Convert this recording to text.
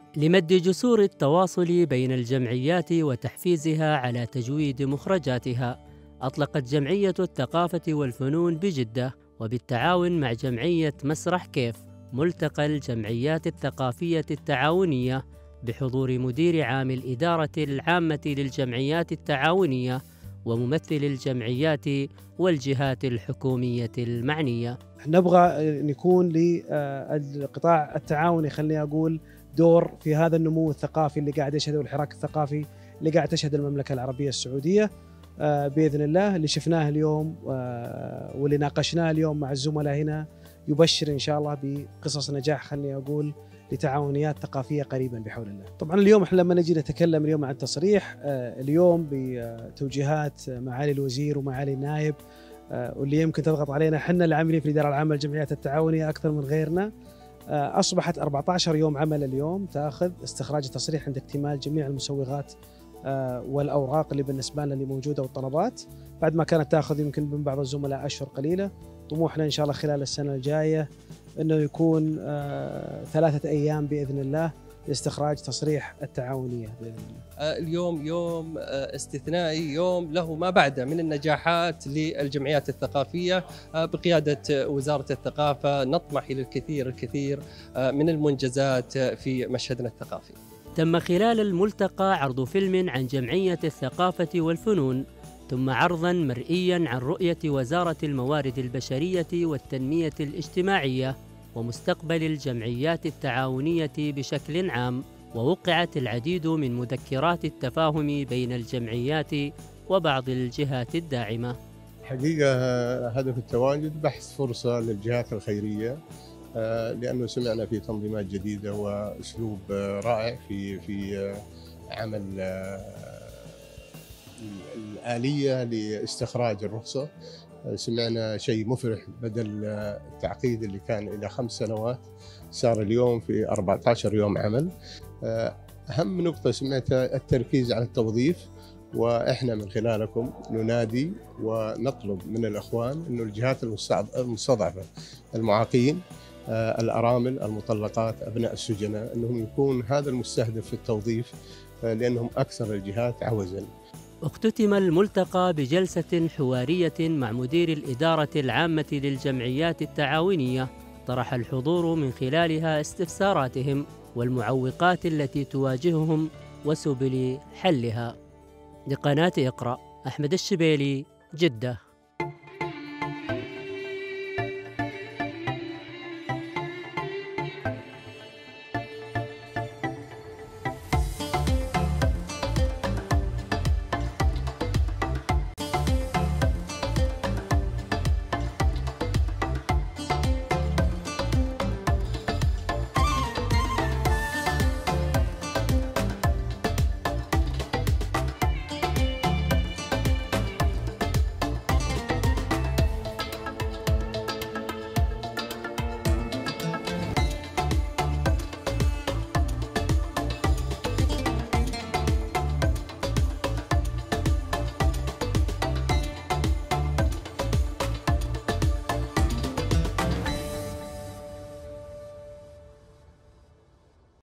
لمد جسور التواصل بين الجمعيات وتحفيزها على تجويد مخرجاتها، أطلقت جمعية الثقافة والفنون بجدة وبالتعاون مع جمعية مسرح كيف ملتقى الجمعيات الثقافية التعاونية بحضور مدير عام الإدارة العامة للجمعيات التعاونية وممثل الجمعيات والجهات الحكومية المعنية. نبغى أن يكون للقطاع التعاوني، خليني أقول، دور في هذا النمو الثقافي اللي قاعد يشهده، والحراك الثقافي اللي قاعد تشهد المملكة العربية السعودية بإذن الله. اللي شفناه اليوم واللي ناقشناه اليوم مع الزملاء هنا يبشر إن شاء الله بقصص نجاح، خلني أقول، لتعاونيات ثقافية قريبا بحول الله. طبعا اليوم احنا لما نجي نتكلم اليوم عن تصريح اليوم بتوجيهات معالي الوزير ومعالي النائب، واللي يمكن تضغط علينا احنا العاملين في الإدارة العامة للجمعيات التعاونية أكثر من غيرنا، أصبحت 14 يوم عمل اليوم تأخذ استخراج التصريح عند اكتمال جميع المسوغات والأوراق اللي بالنسبة لنا اللي موجودة والطلبات، بعد ما كانت تأخذ يمكن من بعض الزملاء أشهر قليلة. طموحنا إن شاء الله خلال السنة الجاية أنه يكون 3 أيام بإذن الله لاستخراج تصريح التعاونية بإذن الله. اليوم يوم استثنائي، يوم له ما بعده من النجاحات للجمعيات الثقافية بقيادة وزارة الثقافة. نطمح إلى الكثير من المنجزات في مشهدنا الثقافي. تم خلال الملتقى عرض فيلم عن جمعية الثقافة والفنون، ثم عرضاً مرئياً عن رؤية وزارة الموارد البشرية والتنمية الاجتماعية ومستقبل الجمعيات التعاونية بشكل عام. ووقعت العديد من مذكرات التفاهم بين الجمعيات وبعض الجهات الداعمة. حقيقة هدف التواجد بحث فرصة للجهات الخيرية، لأنه سمعنا في تنظيمات جديدة وأسلوب رائع في عمل الآلية لاستخراج الرخصة. سمعنا شيء مفرح، بدل التعقيد اللي كان إلى 5 سنوات صار اليوم في 14 يوم عمل. أهم نقطة سمعتها التركيز على التوظيف، وإحنا من خلالكم ننادي ونطلب من الأخوان أنه الجهات المستضعفة، المعاقين، الأرامل، المطلقات، أبناء السجناء، أنهم يكون هذا المستهدف في التوظيف، لأنهم أكثر الجهات عوزاً. اختتم الملتقى بجلسة حوارية مع مدير الإدارة العامة للجمعيات التعاونية، طرح الحضور من خلالها استفساراتهم والمعوقات التي تواجههم وسبل حلها. لقناة اقرأ، أحمد الشبيلي، جدة.